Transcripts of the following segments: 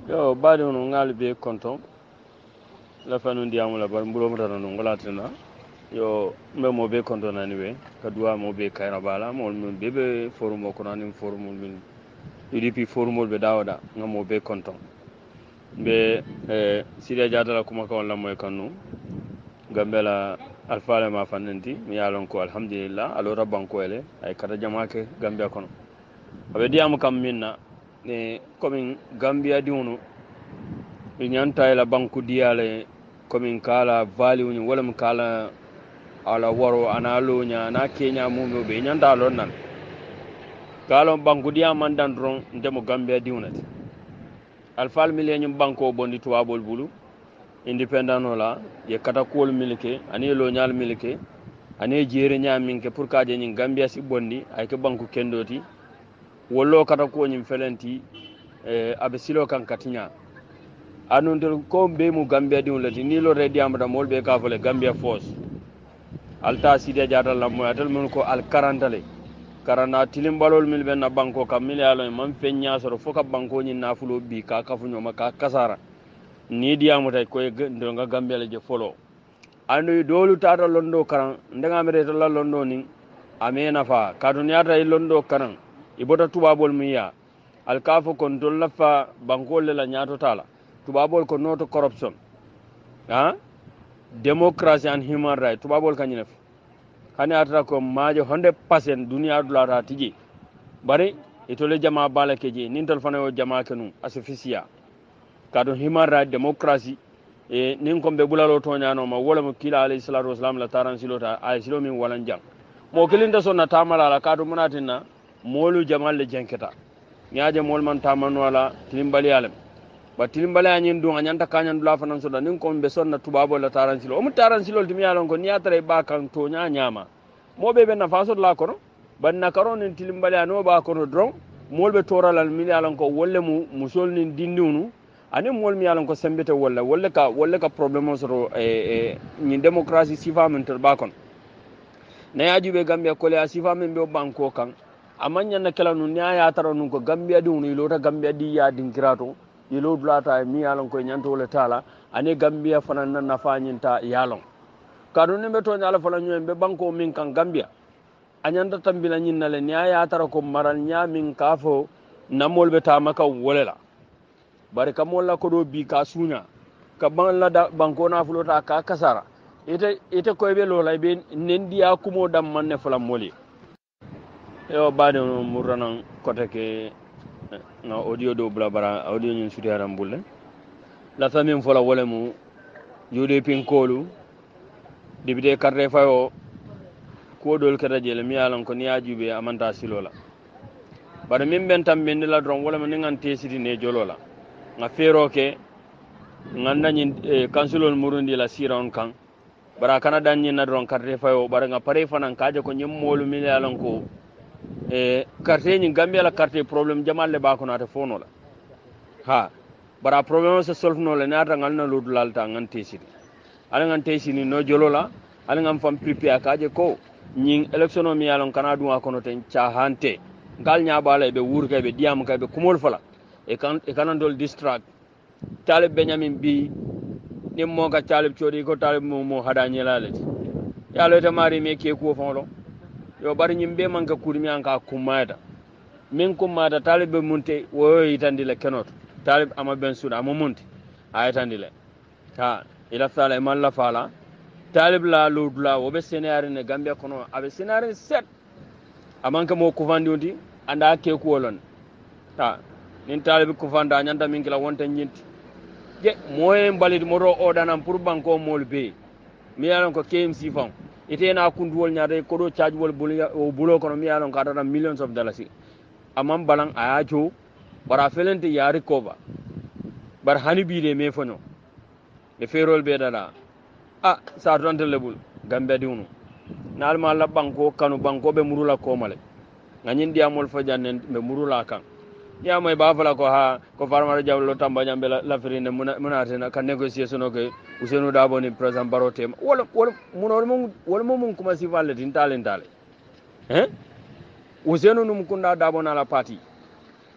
yo baade no ngal be konton la fanu ndiamu la bar mbulo mata no ngolatina yo mbe mo be konton nani we kadua mo be kayra bala mo min bebe forum ko nani forum min UDP forum be dawda ngamo be konton be sida jadala kuma ko la moy kanu gambela alfaale ma fannanti mi yalon ko alhamdulillah alo rabban ko ele ay kata jamaake gambia kono abe diamu kam minna ne komin gambia diunu ñanta la banku diyale komin kala value ni wala kala ala waro analo nya na kenya mumo be ñanta lon nan kala banku diya man dan ron ndemo gambia diunati alfal millennium banko bondi tuwabol bulu independent la ye kata kol milike ani lo nyal milike ani jere nya minke pour ka je ni gambia si bondi ay ke banku kendoti wollo kata ko nyim felenti abe silo kan katinya anundel ko be mu gambia di wulati ni lo redi amada molbe ka fole gambia force alta sidi jadal la mo atal mun ko al karantale karana tilim balol mil ben na banko kam mil yalo man fenya soro foka banko ni nafulo bi ka kafunyo maka kasara ni di amata ko ndo nga gambia le je folo anu dolu tata londo karan ndanga mere to la londo ni amena fa kaduniata londo karan ibota tubabol miya alkafo kon dollafa bankol la nyato tala tubabol ko noto corruption ha democracy and human right tubabol kanyina hani atra ko maaje 100% duniya dulata tiji bari itole jama bala keje nintol fana o jama kenu asofisia kado human right democracy nin ko be bulalo to nyano ma wala mo kila alayhi salatu wasalam la taran silota ay silo min walan jang mo kilinda sonna tamala la kado munatina molu jamal le jenketa nyaaje mol man tamanu wala tilimbali alam ba tilimbali anyin du anyanta kanyan dula fanan so da nin ko be sonna tubabo la taran silo o mu taran silo timi yalon ko niatare ba kan to nyama mo be na faso la kono banna karon nin tilimbali ano ba kono dron mol be toralal mi yalon ko wolle mu musol nin dindiunu ani mol mi yalon ko sembete wolle ka problème so ni démocratie sifa min ter ba kon na yajube gambia ko le sifa min be banko kan amanya na kala nun ya taro nun ko gambia di uni lota gambia di ya dinkirato yelo dulata mi yalon ko nyanto le tala ane gambia fanan na nafanyinta yalon kadu ne beto nyala fala nyu be banko min kan gambia anyanda tambila nyin nale ya taro ko maral nya min kafo namol be ta maka wolela bari kamol la ko do bi ka sunya ka ban la banko na fulota ka kasara ite ko be lo lay be nendiya kumo dam manne fala moli yo baade no muranan kote ke na audio do blabara audio nyin suti haram bulle la famille fola wala mu jude pinkolu dibide carte fayo ko dol kata jele mi yalan ko niya jube amanta silola bare min ben tam ben la dron wala min ngante sidi ne jolola nga fero ke nganda nyin kansulol murundi la siron kan bara kana dan nyin na dron carte fayo bare nga pare fanan kaje ko nyem molu mi yalan ko carte ni gambia la carte problème jamal le ba ko nata fono la ha bara problème se solve no le nata ngal na ludu lalta ngante sidi ala ngante sidi no jolola ala ngam fam prepare kaje ko nyin election mi yalon kana duma kono ten chahante gal nya bala be wurke be diam kay be kumol fala e kan dol distract talib benyamin bi nim mo ga talib chodi ko talib mo hada nyelale yalo te mari me ke ko folo yo bari nyimbe man ka kurmi an ka kumada min kumada talib be munte wo yitandi le kenot talib ama ben suda ama munte ayitandi le ha ila sala man la fala talib la lodula wo be senari ne gambia kono abe senari set amanka mo kufandi undi anda ke ko lon ta nin talib kufanda nyanda min kila wonta nyinti je moye mbalit moro odanam pour banko mol be mi yalon ko KMC fam ite na kunduwol nyaade ko do charge wol bulo kono mi yalon ka dana millions of dollars amam balang ayacho bara felente yari cover bar hani bi de me fono e ferol be dada sa tonte lebul gambe diunu nalma la banko kanu banko be murula ko male ngani ndiamol fajanne be murula kan ya may ba fala ko ha ko farmaro jawlo tamba nyambe la firine munatena kan négociation ke usenu dabo ni president barote wala wala mun kuma si valle tin talentale usenu num kunda dabo na la parti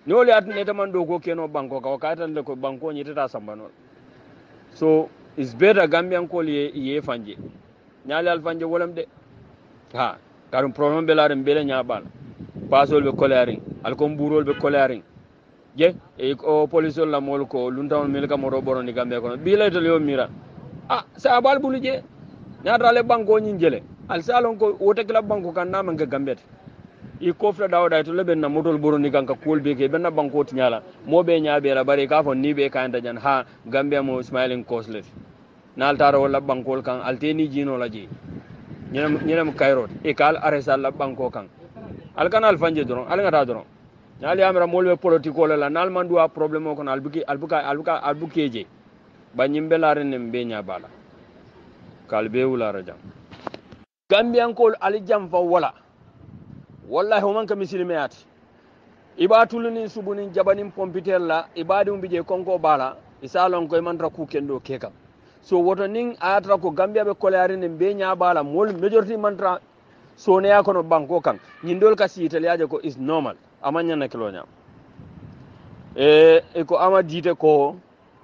ni wole atne taman do ko keno banko ka katan le ko banko ni tata sambano so it's better gambian ko ye fanje nyaali al fanje wolam de ha karum problem be laare mbele nyaabal pasol be kolaring al ko mburol be kolaring je e o police la mol ko luntaw mel ka moro boroni gambe ko bi lay to yo mira sa bal bulu je nyaata le banko nyi jele al salon ko wote kala banko kan na man ga gambet i kofta dawda to leben na modol boroni kan ka kol be ke benna banko ti nyala mo be nyaabe la bari ka fon ni be kan dajan ha gambe mo smiling coslet nal taro wala bankol kan alteni jino la je ñenam kayrot e kal aresa la banko kan al kanal fanje doron al ngata doron ñali amra molbe politiko la nal mandu a problème ko albukeje ba ñimbe la ren mbe nya bala kal be wula rajam gambian ko al jam fa wala wallahi man ka misilme ati ibatuluni subunin jabanin pompitel la ibadum bije konko bala isalon ko man ra ku kendo keka so woto ning atra ko gambia be kolari ne be nyaabala mol majority mantra so ne yakono banko kan nyindol ka si italiaje ko is normal amanya na kilo nyam e ko ama dite ko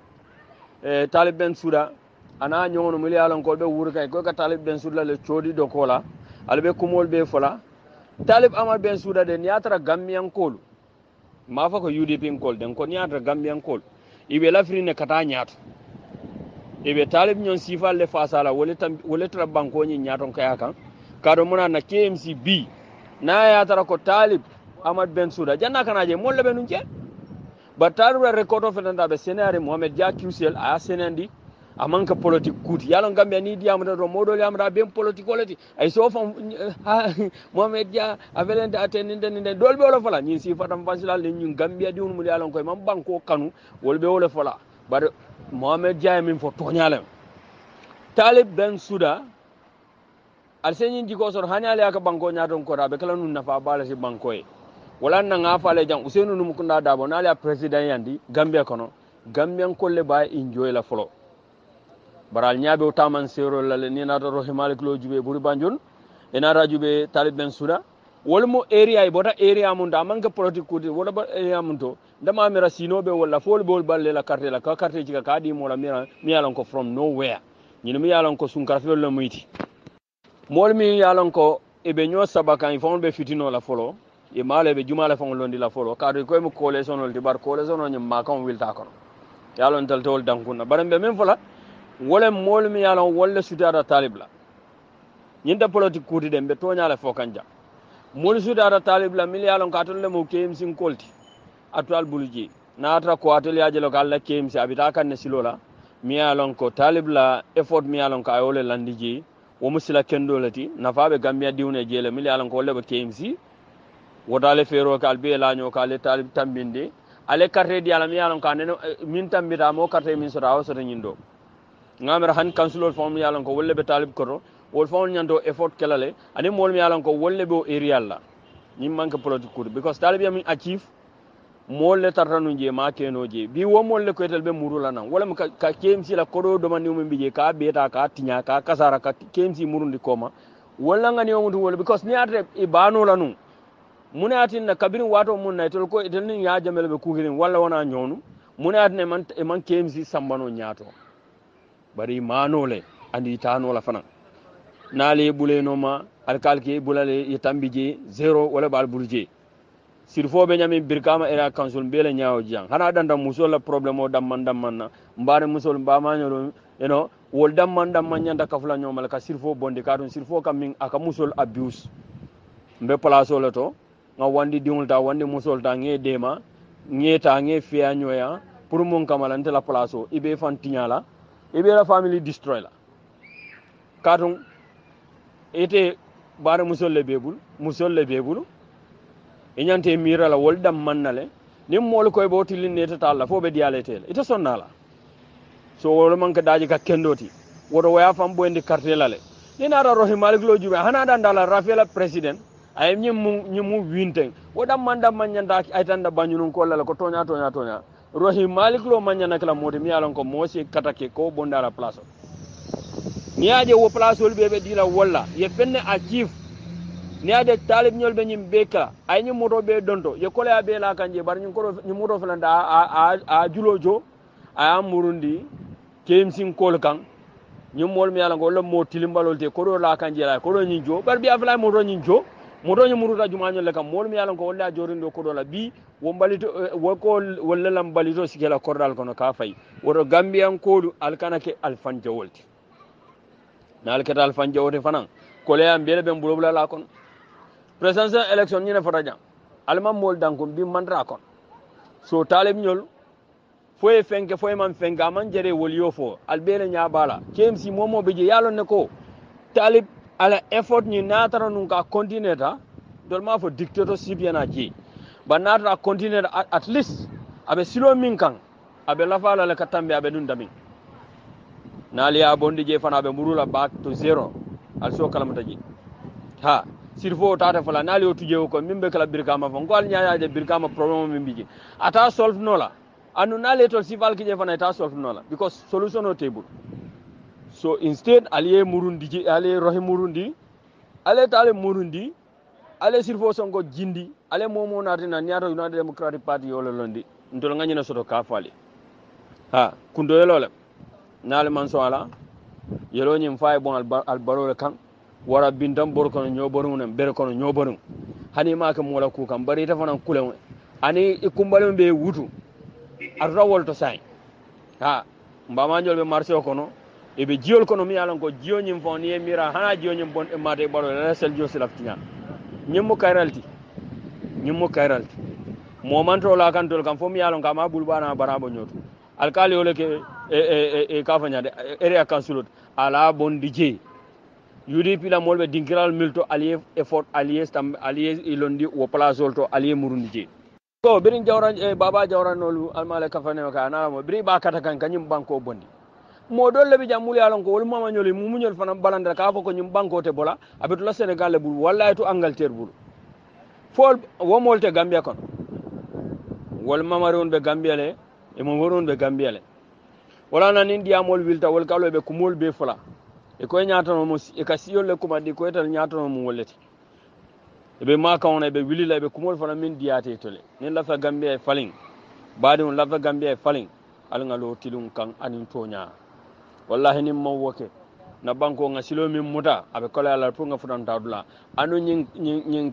talib ben suda ana nyono mili alon ko be wurkay ko ka talib ben suda le chodi do kola albe kumol be fola talib amal ben suda de nyatra gambian kol ma fa ko UDP kol den ko nyatra gambian kol ibe lafri ne kata nyaatu ebe talib nyon sifal le fasala wole tra banko nyi nyaton kaya kan kado muna na KMC B na ya tara ko talib Ahmad Ben Souda janna kana je molle be nunje ba talib record of nda be senare Mohamed Dia QCL a senandi amanka politique kuti yalo gambia ni diam do modol yamra ben politique olati ay so fam Mohamed Dia avelende atendinde ninde dolbe wala fala nyi sifatam fasila le nyi gambia di mu yalo ko mam banko kanu wolbe wala fala bar Mohamed Dia min fo toñalem talib Ben Souda al senyin jiko sor hanyale aka banko nyaton ko rabe kala nun nafa bala si banko e wala na nga fale jang usenu num kunda dabo na la president yandi gambia kono gambian kolle ba enjoy la folo baral nyaabe o taman sero la ni na do himalik lo jube buri banjun ena rajube talib Ben Souda wala mo area e bota area mun da man ka politique kuti wala ba area mun to dama mira sinobe wala fol bol balle la carte la ka carte ci ka di mo la mira mi yalon ko from nowhere ni mi yalon ko sun karfe lo muyti mol mi yalon ko e be nyo sabaka ifon be fitino la folo e male be jumala fon londi la folo ka do ko mo coalition ol di bar coalition on ma kan wilta ko yalon tal tol dankuna barambe men fola wala mol mi yalon wala sudara talib la nyinda politique kuti dem be tonya la fokanja mol sudara talib la mi yalon ka tolle mo KMC kolti atual buluji naata ko atelier je lokal la KMC abita kan ne silola mi yalon ko talib la effort mi yalon ka ayole landiji wo musila kendo lati nafabe gambia diwne jele mi yalon ko lebe KMC wodale fero kal be la nyo kale talib tambinde ale carte di ala mi yalon ka ne min tambita mo carte min sura o sota nyindo ngamera han councilor fon mi yalon ko wolle be talib ko wol fon nyanto effort kelale ani mol mi yalon ko wolle be area la nyim manke politique kur because talib yam achieve molle tartanu je ma keno je bi wo molle ko etel be murula nan wala ka KMC la kodo do man mi bije ka beta ka tinya ka kasara ka KMC murundi koma wala ngani o mutu wala because ni atre e bano la nun munatin na kabirin wato mun na tol ko etel ni ya jamel be kugirin wala wana nyonu munatin man KMC sambano nyaato bari manole andi tano la fana nale buleno ma alkalke bulale yitambije 0 wala bal bulje sirfo be nyami birkama era council bele nyaaw jang hana danda musol la problème o damman na mbare musol mbama nyolo wol damman nyanda kafula nyomal ka sirfo bonde ka don sirfo kam min aka musol abuse mbe place o to nga wandi diwul ta wandi musol ta nge dema ngeta nge fiya nyoya pour mon kamalante la place o ibe fan tinyala ibe la family destroy la kadon ete bare musol le bebul enyante mira la woldam mannale nim mol koy bo tilin ne tata la fo be dialetel ita sonnala so wolo man ka daji ka kendoti wodo waya fam bo endi carte lale ni na ro malik lo jube hana dan dala rafela president ay nyim winten wodam mandam manyanda ay tan da banyunun ko la ko tonya rohi malik lo manyana kala modi mi alon ko mosi katake ko bondala place ni aje wo place wol bebe dila walla ye fenne achieve ni ade talib ñol be ñim be kala ay ñi moto be donto ye ko la be la kanje bar ñi ko ñi moto fulanda a julojo a murundi kemsin kol kan ñi mol mi yalla ngo lo mo tilimbalol te ko do la kanje la ko do ñi jo bar bi afla moto ñi jo moto ñi muruta jumañol le kam mol mi yalla ngo walla jorindo ko do la bi wo mbalito wo ko walla lam balito sikela kordal kono ka fay woto gambian kodu alkanake alfanja wolti na alketa alfanja wote fanan ko le am bele ben bulobula la kono presidential election ñine fota jang alman mol dankum bi mandra kon so talib ñol foye fenke foye man fenga man jere wol yo fo albele nya bala KMC momo be je yalon ne ko talib ala effort ni natara nun ka continuer ta dol ma fo dictatorship yana ji ba natara continuer at least abe silo min kan abe lafala le katambe abe dun dami naliya bondi je fana abe murula back to zero also kalamata ji ha sirfo tata fala nali o tuje ko mimbe kala birkama fon ko al nyaaya de birkama problem min biji ata solve nola anu nali to sifal kije fana ata solve nola because solution o table so instead aliye murundi ji aliye rohi murundi ale tale murundi ale sirfo songo jindi ale momo natina niato United Democratic Party yolo londi ndol nganyina soto ka fali ha kundo yelo nali man so ala yelo nyim fay bon al barole kan wara bintam bor kono ñoboru nem ber kono ñoboru hani ma ka mola ku kam bari ta fanan kule ani ikumbalum be wutu arta wolto say ha mbama ñol be marché kono e be jiol kono mi yalan ko jiyo ñim fon ni mira hana jiyo ñim bon e mate baro la sel jo silaftinya ñim mo kayralti momanto la kan tol kam fo mi yalan ka ma bulbana barabo ñoto alkali ole ke e ka fanya de area councilot ala bon DJ UDP la molbe dinkiral milto allié effort allié stam allié ilondi wo place to allié murundi je ko birin jawran baba jawran nolu almale kafane ka na mo biri ba kata kan kanyum banko bondi mo dolle bi jamuli alon ko wol mama nyoli mu munyol fana balanda ka fo ko nyum banko te bola abetu la Sénégal bul wallahi to Angleterre bul fol wo molte Gambia kon wol mama ron be Gambia le e mo woron be Gambia le wala nan india mol wilta wol kalo be kumol be fula e ko nyaatono mo e ka siyol le kuma di ko tan nyaatono mo wolleti e be ma kawna e be wilila e be kumol fana min diate tole nin la fa Gambia e falin baade on la fa Gambia e falin al ngalo tilum kan anin tonya wallahi nim mo woke na banko nga silo min muta abe kola ala pour nga fudan tadula anu nyin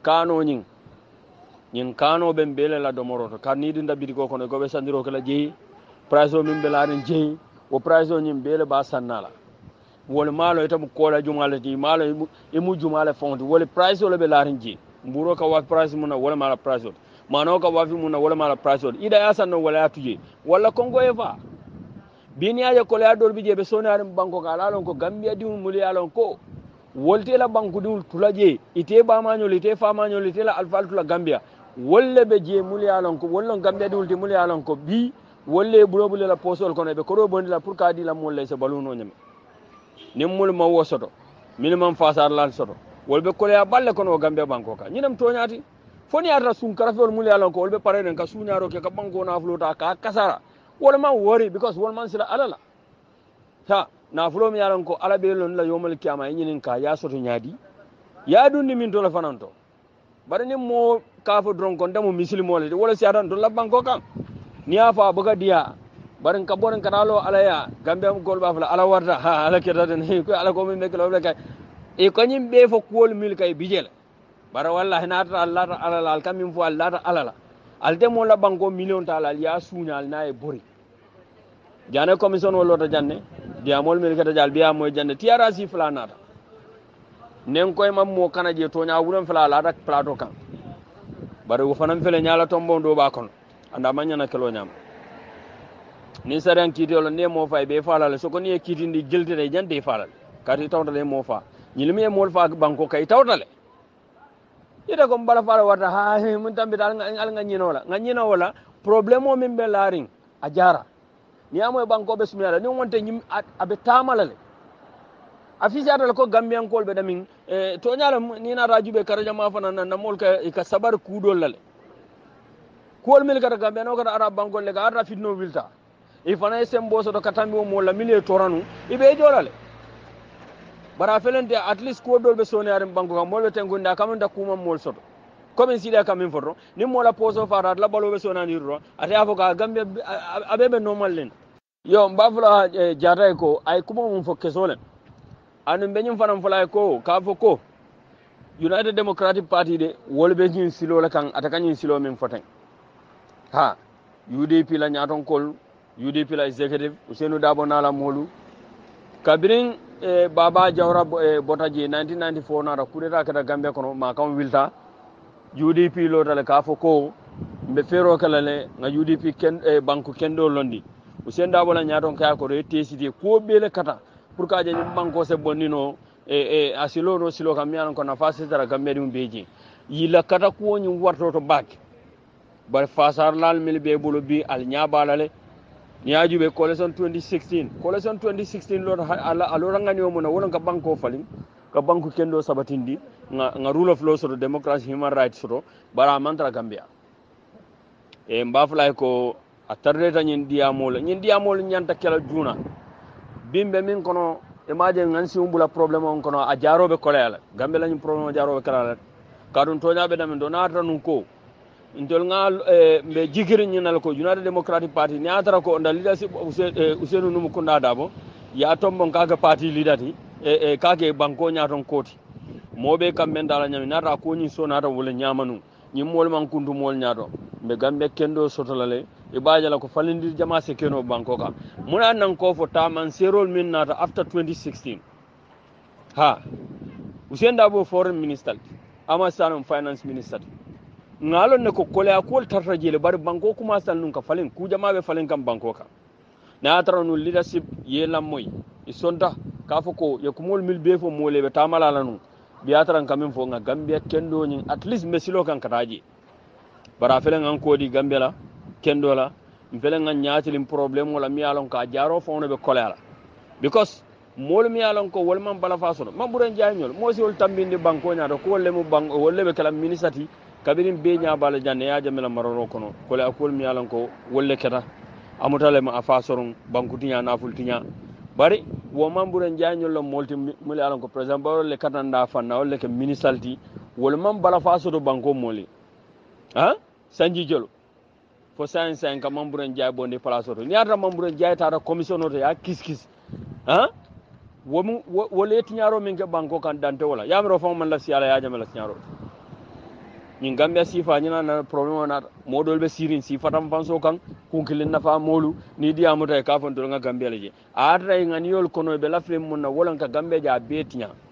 kano be mbele la domoroto kan ni dinda bidi ko kono go be sandiro kala jeyi price o min belarin jeyi o price o nyim bele ba sannala wol malo etam kola jumale di malo e mu jumale fondi wol price o le belarin jeyi mburo ka wa price mun wala mala price o mano ka wa fi mun wala mala price o ida ya sanno wala atuje wala kongo eva bini aje ko la dol bije be sonare banko ka lalon ko Gambia dimu muli alon ko wolte la banku dul tulaje ite ba mañol ite fa mañol ite la alfal tula Gambia wolle be je muli alon ko wollon Gambia dul te muli alon ko bi wolle bulobule la posol kono be ko do bondi la pour ka di la molle se baluno nyame nim mul ma wo soto minimum fasar lan soto wolbe ko ya balle kono Gambia banko ka nyinam toñati foni ata sun karafol muli alon ko wolbe pare den ka suñaro ke ka banko na flota ka kasara wala man worry because wala man sila alala ha na fulo mi yalan ko ala be lon la yomal kiyama nyinin ka ya soto nyaadi ya dundi min to la fananto bari ni mo ka fo dron kon damo muslimo le wala si atan to la banko kan ni afa buga dia barin ka boren kanalo ala ya Gambia mo gol ba fala ala warta ha ala ke taden ko ala ko min meklo be kay e ko nyim be fo kol mil kay bijel bara wallahi na ta Allah ta ala al kam min fo Allah ta ala alde mo la banko million ta ala ya suñal na e bori jane commission wolo to janne diamol mel kata jal biya moy janne tiarasi flanata nen koy mam mo kana je to nya wuron fla la dak plateau kan bare wo fanam fele nyala tombo ndo ba kon anda manya na kelo nyam ni saran kitolo ne mo fay be falal so ko ni kitindi geltede jande falal kati tawdale mo fa nyilmi e mol fa banko kay tawdale ida ko bala fala wata ha mun tambi dal ngal nganyino wala problème o min be laring a jara ni amoy banko be sumiyala ni wonte nyim abe tamalale afisi adal ko Gambian kol be damin to nyala ni na rajube karaja ma fana na mol ka sabar kudol lale kol mil kata Gambia no kata arab banko le ka ara fitno wilta e fana sembo so to katambi mo la mili toranu ibe jolale bara felente at least ko dolbe sonare banko kam molbe tengunda kam da kuma mol soto comme si ka min foto ni mola poso fara la balobe sonani ro ate avoka gambe abebe normal len yo mbafula jata ko ay kuma mum fo kesolen anu benyum fanam fala ko ka fo ko United Democratic Party de wolbe nyin silo la kan ataka nyin silo min foten ha UDP la nyaton kol UDP la executive Usenu Dabo nala molu kabirin baba jawra botaji 1994 na kudeta kada Gambia kono ma kan wilta UDP lo dale ka fo ko mbe fero kala le nga UDP ken banku kendo londi Usenu Dabo la nyaton ka ko retesidi ko bele kata pour ka jani banko se bonino asilo no silo kamiano ko na fase tara Gambia dum beji yila kata ko nyi warto to bak bar fasar lal mil be bulu bi al nyabalale niaju be coalition 2016 lo alo rangani o mona wolon ka banko falin ka banku kendo sabatindi nga rule of law so democracy human rights so bara mantra Gambia mbaflay ko atarreta nyin diamol nyanta kala juna bimbe min kono imaje ngansi umbula problem on kono a jarobe kolela Gambia lañu problem jarobe kala kadun toñabe dam do nata nun ko intol ngal be jigiri nyinal ko United Democratic Party ni atara ko ndal leadership Usenu Numu Kunda Dabo ya tombon kaga party leader kage banko nyaton koti mobe kambe ndala nyami nata ko nyi so nata wala nyamanu nyi mol man kundu mol nyato be Gambia kendo sotolale e baajala ko falindir jama se keno banko ka muna nan ko fo taman serol min nata after 2016 ha Usenu Dabo foreign minister ama sanum finance minister ngalon ne ko kole akol tarta jele bar banko kuma sal nun ka falen ku jama be falen kam banko ka na atara no leadership ye lamoy isonta ka fo ko ye kumol mil be fo mole be tamala lanu bi atara kam fo nga Gambia kendo nyin at least mesilo kan kataji bara felen an ko di Gambia la kendo la felen nga nyaatilim problem wala mi alon ka jaro fo no be kole ala because mol mi alon ko wol man bala faso man buren jaayñol mo si wol tambindi banko nyaado ko wolle mu banko wolle be kala ministati kabirin be nya bala janne ya jamela maroro kono kole akol mi alan ko wolle keta amutale ma afasorun bankutinya nafultinya bari wo mamburen jañol lo molti muli alan ko president baro le katanda fanna wolle ke ministalti wol man bala faso do banko moli ha sanji jolo fo science en ka mamburen jaay bonde place to ni ata mamburen jaay tata commission to ya kiskis ha wo le tinyaro min ke banko kan dante wala yamro fo man la siala ya jamela tinyaro ñin Gambia sifa ñina na problème na modol be sirin sifatam fanso kan kunkilin nafa molu ni diamuta ka fon to nga Gambia leje a atra ngani yol kono be lafle mun na wolan ka Gambia ja betinya